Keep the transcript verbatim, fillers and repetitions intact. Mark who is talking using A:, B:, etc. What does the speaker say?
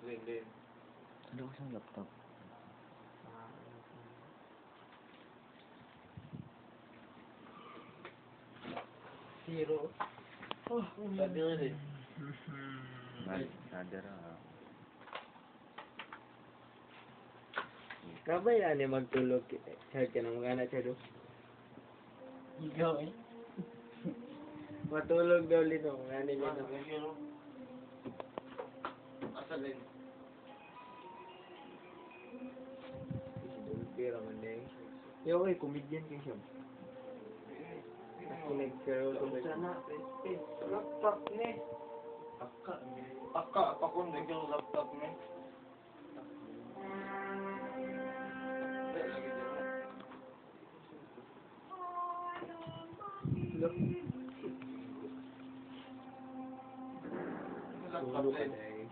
A: Hindi.
B: Ano ko sa laptop?
A: Zero. Oh, sabi nga rin.
B: Nadara.
A: Kabayaan eh magtulog. Saan ka nang magana siya doon?
C: Ikaw eh.
A: Matulog daw Lino. Ngani Lino.
C: Asalin.
A: Pero man din. Yo, eh, comedian kayo siya. Nakinig pero
C: Sana. Eh, laptop ni. Aka. Aka. Pakundag yung laptop ni. Laptop
A: Tulog ka
C: ni.
A: na eh.